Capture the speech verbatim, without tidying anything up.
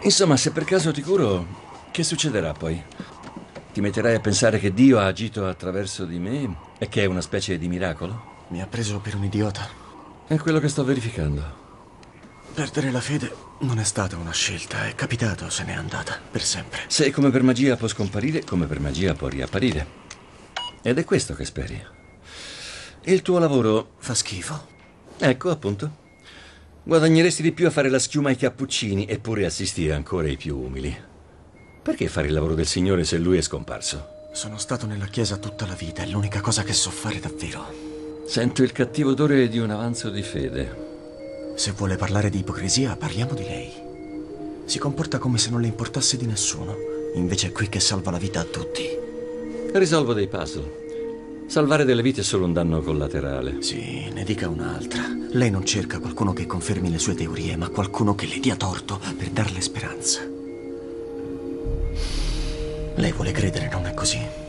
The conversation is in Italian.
Insomma, se per caso ti curo, che succederà poi? Ti metterai a pensare che Dio ha agito attraverso di me e che è una specie di miracolo? Mi ha preso per un idiota. È quello che sto verificando. Perdere la fede non è stata una scelta, è capitato, se n'è andata, per sempre. Se come per magia può scomparire, come per magia può riapparire. Ed è questo che speri. Il tuo lavoro... Fa schifo. Ecco, appunto. Guadagneresti di più a fare la schiuma ai cappuccini, eppure assistire ancora i più umili. Perché fare il lavoro del Signore se Lui è scomparso? Sono stato nella chiesa tutta la vita, è l'unica cosa che so fare davvero. Sento il cattivo odore di un avanzo di fede. Se vuole parlare di ipocrisia, parliamo di lei. Si comporta come se non le importasse di nessuno, invece è qui che salva la vita a tutti. Risolvo dei puzzle. Salvare delle vite è solo un danno collaterale. Sì, ne dica un'altra. Lei non cerca qualcuno che confermi le sue teorie, ma qualcuno che le dia torto per darle speranza. Lei vuole credere, non è così?